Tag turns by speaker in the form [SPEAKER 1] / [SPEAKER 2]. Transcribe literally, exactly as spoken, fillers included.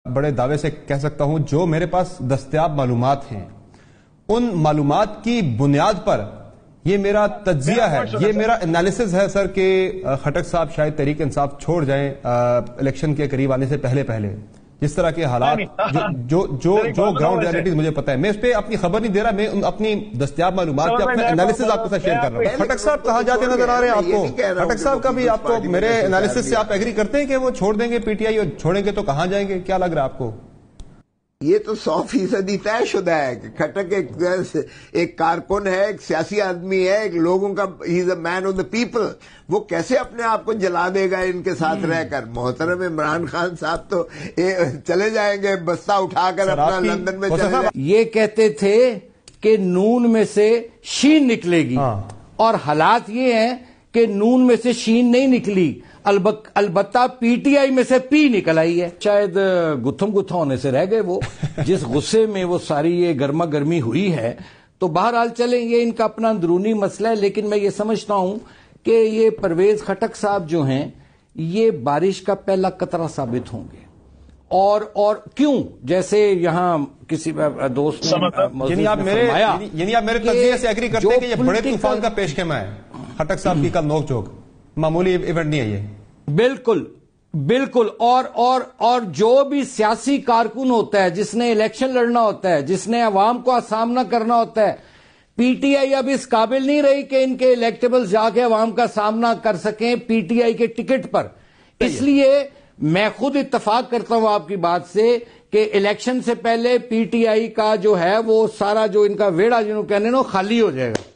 [SPEAKER 1] بڑے دعوے سے کہہ سکتا ہوں جو میرے پاس دستیاب معلومات ہیں ان معلومات کی بنیاد پر یہ میرا تجزیہ ہے، یہ میرا انالیسز ہے سر کہ خٹک صاحب شاید تحریک انصاف چھوڑ جائیں الیکشن کے قریب آنے سے پہلے پہلے، جس طرح کے حالات جو جو جو گراؤنڈ ریالٹیز مجھے پتا ہے، میں اس پہ اپنی خبر نہیں دے رہا، میں اپنی دستیاب معلومات پہ اپنا انالیسز آپ کے ساتھ شیئر کر رہا ہوں۔ خٹک صاحب کہاں جاتے نظر آ رہے ہیں آپ کو؟ خٹک صاحب کا بھی آپ کو میرے انالیسز سے آپ ایگری کرتے ہیں کہ وہ چھوڑ دیں گے پی ٹی آئی، اور چھوڑیں گے تو کہاں جائیں گے؟ کیا لگ رہا ہے آپ کو؟
[SPEAKER 2] یہ تو سو فیصدی طے شدہ ہے کہ کھٹک ایک ایک کارکن ہے، ایک سیاسی آدمی ہے، ایک لوگوں کا ہی از اے مین آف دا پیپل۔ وہ کیسے اپنے آپ کو جلا دے گا ان کے ساتھ رہ کر؟ محترم عمران خان صاحب تو چلے جائیں گے بستہ اٹھا کر اپنا لندن میں چلے جائیں۔
[SPEAKER 3] یہ کہتے تھے کہ نون میں سے شین نکلے گی، اور حالات یہ ہیں کہ نون میں سے شین نہیں نکلی، البتہ پی ٹی آئی میں سے پی نکل آئی ہے۔ شاید گتھم گتھا ہونے سے رہ گئے وہ، جس غصے میں وہ ساری یہ گرما گرمی ہوئی ہے۔ تو بہرحال چلیں، یہ ان کا اپنا اندرونی مسئلہ ہے، لیکن میں یہ سمجھتا ہوں کہ یہ پرویز خٹک صاحب جو ہیں یہ بارش کا پہلا قطرہ ثابت ہوں گے۔ اور اور کیوں؟ جیسے یہاں کسی دوست نے
[SPEAKER 1] یعنی آپ میرے یعنی آپ میرے تجزیے سے ایگری کرتے ہیں کہ یہ بڑے طوفان کا پیش خیمہ ہے خٹک صاحب کی کل نوک جھوک، معمولی ایونٹ نہیں ہے یہ۔
[SPEAKER 3] بالکل بالکل اور اور اور جو بھی سیاسی کارکن ہوتا ہے، جس نے الیکشن لڑنا ہوتا ہے، جس نے عوام کو سامنا کرنا ہوتا ہے، پی ٹی آئی اب اس قابل نہیں رہی کہ ان کے الیکٹیبلز جا کے عوام کا سامنا کر سکیں پی ٹی آئی کے ٹکٹ پر۔ اس لیے میں خود اتفاق کرتا ہوں آپ کی بات سے کہ الیکشن سے پہلے پی ٹی آئی کا جو ہے وہ سارا جو ان کا ویڑا جنہوں کہنے نا خالی ہو جائے گا۔